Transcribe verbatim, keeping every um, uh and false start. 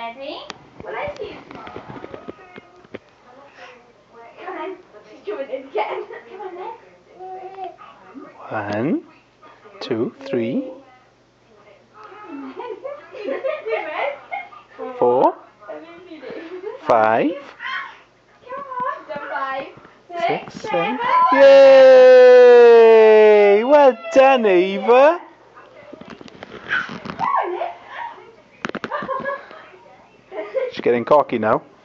Ready? Well, I see you. Come on. She's doing it again. Come on then. One, two, three, four, five, six, seven. Yay! Well done, Eva. She's getting cocky now.